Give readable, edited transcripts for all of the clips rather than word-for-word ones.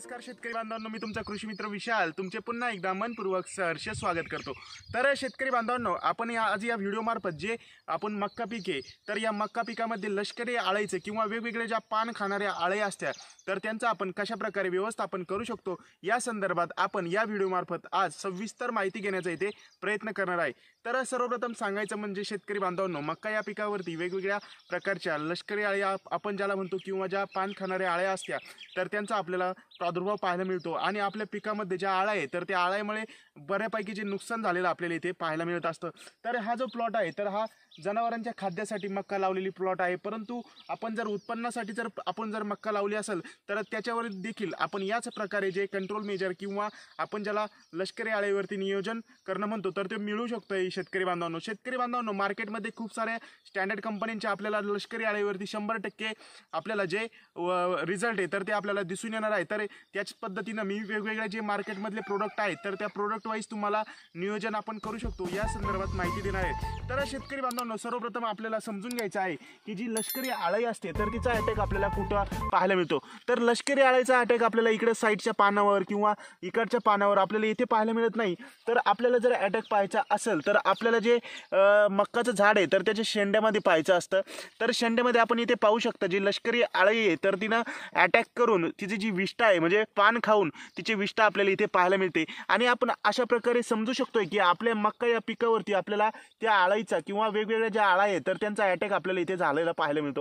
नमस्कार शेतकरी बांधवांनो, मी तुमचा कृषी मित्र विशाल तुमचे पुन्हा एकदा मनपूर्वक सहर्ष स्वागत करतो। तर शेतकरी बांधवांनो, आपण आज या व्हिडिओ मार्फत जे आपण मक्का पीक आहे तर या मक्का पिकामध्ये लष्करी आळीचे किंवा वेगवेगळे ज्या पान खाणाऱ्या आळे असतात तर त्यांचा आपण कशा प्रकारे व्यवस्थापन करू शकतो या संदर्भात आपण या व्हिडिओ मार्फत आज सविस्तर माहिती घेण्याचा इथे प्रयत्न करणार आहे। तर सर्वप्रथम सांगायचं म्हणजे शेतकरी बांधवांनो, मक्का या पिकावरती वेगवेगळ्या प्रकारच्या लष्करी आळ्या आपण ज्याला म्हणतो किंवा ज्या पान खाणाऱ्या आळ्या असतात तर त्यांचा आपल्याला प्रादुर्भाव पाहायला मिळतो आणि आपल्या पिकामध्ये ज्या आळ्या आहे तर त्या आळ्यामुळे बऱ्यापैकी जे नुकसान झालेलं आपल्याला इथे पाहायला मिळत असतं। तर हा जो प्लॉट आहे तर हा जनावरांच्या खाद्यासाठी मक्का लावलेली प्लॉट आहे, परंतु आपण जर उत्पन्नासाठी जर मक्का लावली असेल तर त्याच्यावर देखील आपण याच प्रकारे जे कंट्रोल मेजर किंवा आपण ज्याला लष्करी आळीवरती नियोजन करणं म्हणतो तर ते मिळू शकतं। शेतकरी बांधवांनो, मार्केटमध्ये खूप साऱ्या स्टँडर्ड कंपन्यांचे आपल्याला लष्करी आळीवरती 100% आपल्याला जे रिझल्ट आहे तर ते आपल्याला दिसून येणार आहे। तर त्याच पद्धतीनं मी वेगवेगळे जे मार्केटमधले प्रोडक्ट आहेत तर त्या प्रोडक्ट वाईज तुम्हाला नियोजन आपण करू शकतो या संदर्भात माहिती देणार आहे। तर शेतकरी बांधवांनो, सर्वप्रथम आपल्याला समजून घ्यायचं आहे की जी लष्करी आळी असते तर तिचा अटॅक आपल्याला कुठं पाहायला मिळतो। तर लष्करी आळीचा अटॅक आपल्याला इकडे साईडच्या पानावर किंवा इकडच्या पानावर आपल्याला इथे पाहायला मिळत नाही। तर आपल्याला जर अटॅक पाहायचा असेल तर आपल्याला जे मक्काचं झाड आहे तर त्याच्या शेंड्यामध्ये पाहायचं असतं। तर शेंड्यामध्ये आपण इथे पाहू शकता जी लष्करी आळी आहे तर तिनं अटॅक करून तिची जी विष्ठा आहे म्हणजे पान खाऊन तिची विष्ठा आपल्याला इथे पाहायला मिळते आणि आपण अशा प्रकारे समजू शकतोय की आपल्या मक्का या पिकावरती आपल्याला त्या आळीचा किंवा वेगवेगळ्या ज्या आळ्या आहेत तर त्यांचा अटॅक आपल्याला इथे झालेला पाहायला मिळतो।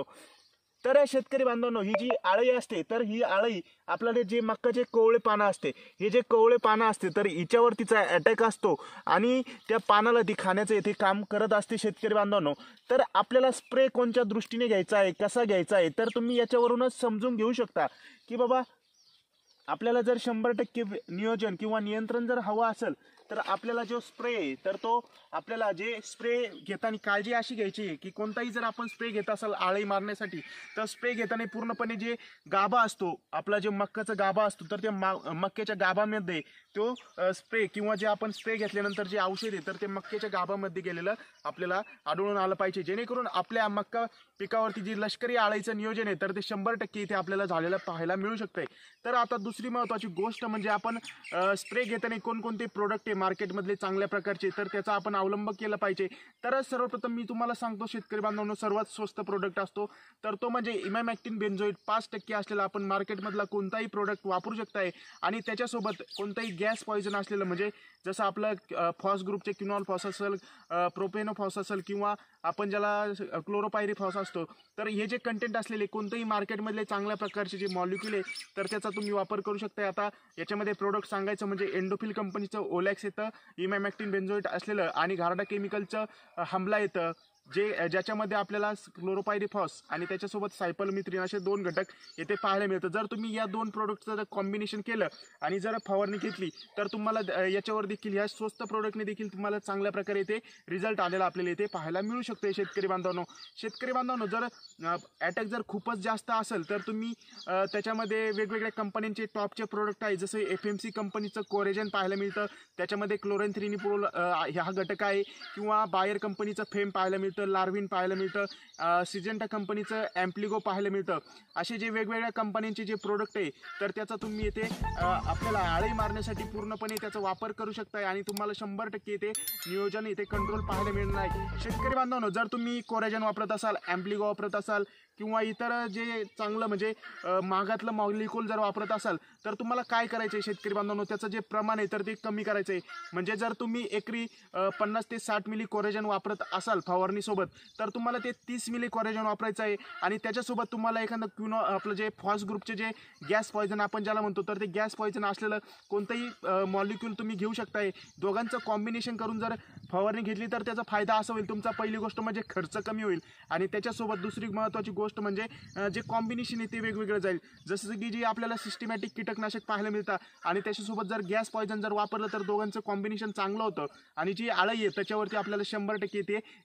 तर शेतकरी बांधवांनो, ही जी आळी असते तर ही आळी आपल्याला जे मक्काचे कोवळे पानं असते हे जे कोवळे पानं असते तर हिच्यावर तिचा अटॅक असतो आणि त्या पानाला ती खाण्याचं इथे काम करत असते। शेतकरी बांधवांनो, तर आपल्याला स्प्रे कोणत्या दृष्टीने घ्यायचा आहे, कसा घ्यायचा आहे तर तुम्ही याच्यावरूनच समजून घेऊ शकता की बाबा आपल्याला जर 100% नियोजन किंवा नियंत्रण जर हवं असेल तर आपल्याला जो स्प्रे आहे तर तो आपल्याला जे स्प्रे घेताना काळजी अशी घ्यायची आहे की कोणताही जर आपण स्प्रे घेत असाल आळी मारण्यासाठी तर स्प्रे घेताना पूर्णपणे जे गाभा असतो आपला जे मक्काचा गाभा असतो तर त्या मक्याच्या गाभामध्ये तो स्प्रे किंवा जे आपण स्प्रे घेतल्यानंतर जे औषध आहे तर ते मक्याच्या गाभामध्ये गेलेलं आपल्याला आढळून आलं पाहिजे, जेणेकरून आपल्या मक्का पिकावरती जी लष्करी आळीचं नियोजन आहे तर ते 100% इथे आपल्याला झालेलं पाहायला मिळू शकतंय। तर आता दुसरी महत्त्वाची गोष्ट म्हणजे आपण स्प्रे घेताना कोणकोणते प्रोडक्ट आहे मार्केटमधले चांगल्या प्रकारचे तर त्याचा आपण अवलंब केला पाहिजे। तर सर्वप्रथम मी तुम्हाला सांगतो शेतकरी बांधवांनो, सर्वात स्वस्त प्रोडक्ट असतो तर तो म्हणजे इमॅमॅक्टिन बेन्झोएट 5% असलेला आपण मार्केटमधला कोणताही प्रोडक्ट वापरू शकताय आणि त्याच्यासोबत कोणताही गॅस पॉइझन असलेलं म्हणजे जसं आपलं फॉस ग्रुपचे क्विनॉल फॉस असेल, प्रोपेनो फॉस असेल किंवा आपण ज्याला क्लोरोपायरीफॉस असतो तर हे जे कंटेंट असलेले कोणतेही मार्केटमधले चांगल्या प्रकारचे जे मॉलिक्यूल आहे तर त्याचा तुम्ही वापर करू शकता। आता याच्यामध्ये प्रोडक्ट सांगायचं म्हणजे एंडोफिल कंपनीचं ओलॅक्स येतं, इमॅमॅक्टिन बेन्झोएट असलेलं आणि घारडा केमिकलचं हमला येतं ज्याच्यामध्ये आपल्याला क्लोरोपायरीफॉस आणि त्याच्यासोबत सायपरमेथ्रिन असे 2 घटक येथे पाहायला मिळतात। जर तुम्ही या 2 प्रोडक्टचं जर कॉम्बिनेशन केलं आणि जर फवारणी घेतली तर तुम्हाला याच्यावर देखील या स्वस्त प्रोडक्टने देखील तुम्हाला चांगल्या प्रकारे इथे रिझल्ट आलेला आपल्याला इथे पाहायला मिळू शकते। शेतकरी बांधवांनो, जर अटॅक जर खूपच जास्त असेल तर तुम्ही त्याच्यामध्ये वेगवेगळ्या कंपन्यांचे टॉपचे प्रोडक्ट आहे जसे FMC कंपनीचं कोरेजन पाहायला मिळतं, त्याच्यामध्ये क्लोरेन्थ्रिनिपोल हा घटक आहे किंवा बायर कंपनीचं फेम पाहायला मिळतं, लार्विन पाहायला मिळतं, सिजेंटा कंपनीचं ॲम्प्लिगो पाहायला मिळतं। असे जे वेगवेगळ्या कंपन्यांचे जे प्रोडक्ट आहे तर त्याचा तुम्ही येथे आपल्याला आळी मारण्यासाठी पूर्णपणे त्याचा वापर करू शकताय आणि तुम्हाला 100% इथे नियोजन इथे कंट्रोल पाहायला मिळणार आहे। शेतकरी बांधवांनो, जर तुम्ही कोरेजन वापरत असाल, ॲम्प्लिगो वापरत असाल किंवा इतर जे चांगलं म्हणजे महागातलं मॉलिक्यूल जर वापरत असाल तर तुम्हाला काय करायचं आहे शेतकरी बांधवांनो, त्याचं जे प्रमाण आहे तर ते कमी करायचं आहे। म्हणजे जर तुम्ही एकरी 50 ते 60 मिली कोरेजन वापरत असाल फवारणीसोबत तर तुम्हाला ते 30 मिली कोरेजन वापरायचं आहे आणि त्याच्यासोबत तुम्हाला एखादं आपलं जे फॉस ग्रुपचे जे गॅस पॉइझन आपण ज्याला म्हणतो तर ते गॅस पॉइझन असलेलं कोणतंही मॉलिक्यूल तुम्ही घेऊ शकताय। दोघांचं कॉम्बिनेशन करून जर फवारणी घेतली तर त्याचा फायदा असा होईल, तुमचा पहिली गोष्ट म्हणजे खर्च कमी होईल आणि त्याच्यासोबत दुसरी महत्त्वाची गोष्ट म्हणजे जे कॉम्बिनेशन आहे ते वेगवेगळं जाईल। जसं की जी आपल्याला सिस्टमॅटिक कीटकनाशक पाहायला मिळतात आणि त्याच्यासोबत जर गॅस पॉइझन जर वापरलं तर दोघांचं कॉम्बिनेशन चांगलं होतं आणि जी आळी आहे त्याच्यावरती आपल्याला 100% ते रिझल्ट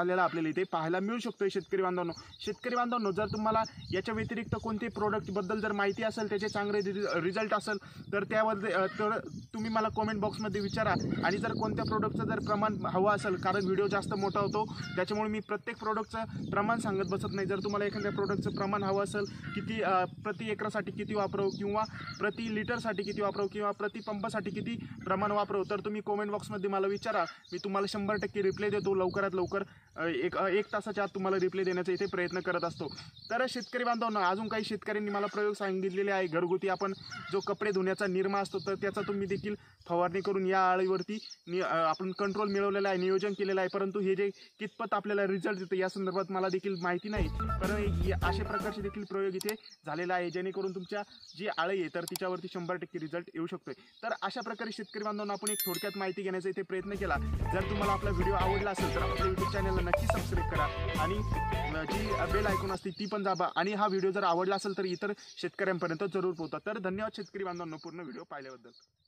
झालेला आपल्याला इथे पाहायला मिळू शकतो शेतकरी बांधवांनो. शेतकरी बांधवांनो, जर तुम्हाला याच्या व्यतिरिक्त कोणते प्रोडक्टबद्दल जर माहिती असेल, त्याचे चांगले रिझल्ट असेल तर त्याबद्दल तर तुम्ही मला कमेंट बॉक्समध्ये विचारा. आणि जर कोणत्या प्रोडक्टचं जर प्रमाण हवं असेल, कारण व्हिडिओ जास्त मोठा होतो त्याच्यामुळे मी प्रत्येक प्रोडक्टचं प्रमाण सांगत बसत नाही. जर तुम्हाला एखाद्या प्रोडक्टचं प्रमाण हवं असेल, किती प्रति एकरासाठी किती वापरव, किंवा प्रति लिटरसाठी किती वापरव, किंवा प्रति पंपासाठी किती प्रमाण वापरव, तर तुम्ही कमेंट बॉक्समध्ये मला विचारा. मी तुम्हाला 100% रिप्लाय देतो. लवकरात लवकर एक तासाच्या आत तुम्हाला रिप्लाय देण्याचा इथे प्रयत्न करत असतो. तर शेतकरी बांधवांनो, अजून काही शेतकऱ्यांनी मला प्रयोग सांगितलेले आहे घरगुती. आपण जो कपडे धुण्याचा निरमा असतो, तर त्याचा तुम्ही देखील फवारणी करून या आळीवरती आपण कंट्रोल मिळवलेला आहे, नियोजन केलेलं आहे. परंतु हे जे कितपत आपल्याला रिझल्ट देतं या संदर्भात मला देखील माहिती नाही. पण अशा प्रकारचे देखील प्रयोग इथे झालेला आहे, जेणेकरून तुमच्या जी आळी आहे तर तिच्यावरती 100% रिझल्ट येऊ शकतोय. तर अशा प्रकारे शेतकरी बांधवांना आपण एक थोडक्यात माहिती घेण्याचा इथे प्रयत्न केला. जर तुम्हाला आपला व्हिडिओ आवडला असेल तर आपल्या यूट्यूब चॅनलला नक्की सबस्क्राईब करा आणि जी बेल आयकॉन असते ती पण दाबा. आणि हा व्हिडिओ जर आवडला असेल तर इतर शेतकऱ्यांपर्यंत जरूर पोहोचा. तर धन्यवाद शेतकरी बांधवांनो पूर्ण व्हिडिओ पाहिल्याबद्दल.